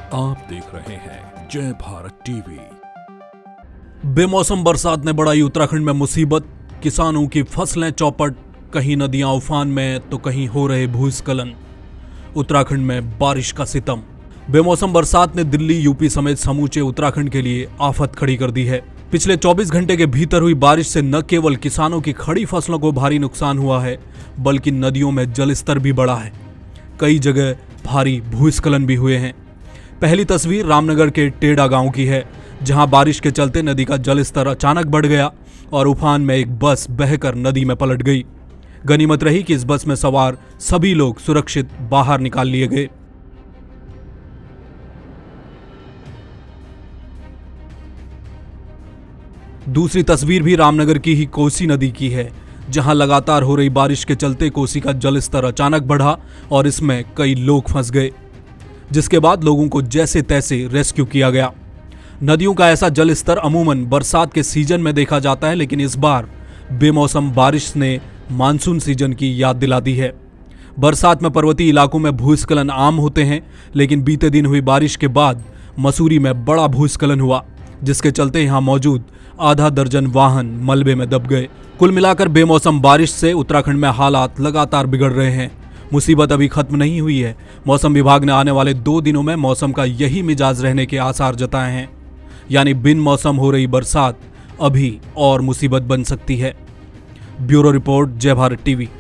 आप देख रहे हैं जय भारत टीवी। बेमौसम बरसात ने बढ़ाई उत्तराखंड में मुसीबत, किसानों की फसलें चौपट, कहीं नदियां उफान में तो कहीं हो रहे भूस्खलन। उत्तराखंड में बारिश का सितम। बेमौसम बरसात ने दिल्ली, यूपी समेत समूचे उत्तराखंड के लिए आफत खड़ी कर दी है। पिछले 24 घंटे के भीतर हुई बारिश से न केवल किसानों की खड़ी फसलों को भारी नुकसान हुआ है, बल्कि नदियों में जलस्तर भी बढ़ा है। कई जगह भारी भूस्खलन भी हुए हैं। पहली तस्वीर रामनगर के टेड़ा गांव की है, जहां बारिश के चलते नदी का जलस्तर अचानक बढ़ गया और उफान में एक बस बहकर नदी में पलट गई। गनीमत रही कि इस बस में सवार सभी लोग सुरक्षित बाहर निकाल लिए गए। दूसरी तस्वीर भी रामनगर की ही कोसी नदी की है, जहां लगातार हो रही बारिश के चलते कोसी का जलस्तर अचानक बढ़ा और इसमें कई लोग फंस गए, जिसके बाद लोगों को जैसे तैसे रेस्क्यू किया गया। नदियों का ऐसा जलस्तर अमूमन बरसात के सीजन में देखा जाता है, लेकिन इस बार बेमौसम बारिश ने मानसून सीजन की याद दिला दी है। बरसात में पर्वतीय इलाकों में भूस्खलन आम होते हैं, लेकिन बीते दिन हुई बारिश के बाद मसूरी में बड़ा भूस्खलन हुआ, जिसके चलते यहां मौजूद आधा दर्जन वाहन मलबे में दब गए। कुल मिलाकर बेमौसम बारिश से उत्तराखंड में हालात लगातार बिगड़ रहे हैं। मुसीबत अभी खत्म नहीं हुई है। मौसम विभाग ने आने वाले 2 दिनों में मौसम का यही मिजाज रहने के आसार जताए हैं, यानी बिन मौसम हो रही बरसात अभी और मुसीबत बन सकती है। ब्यूरो रिपोर्ट, जय भारत टीवी।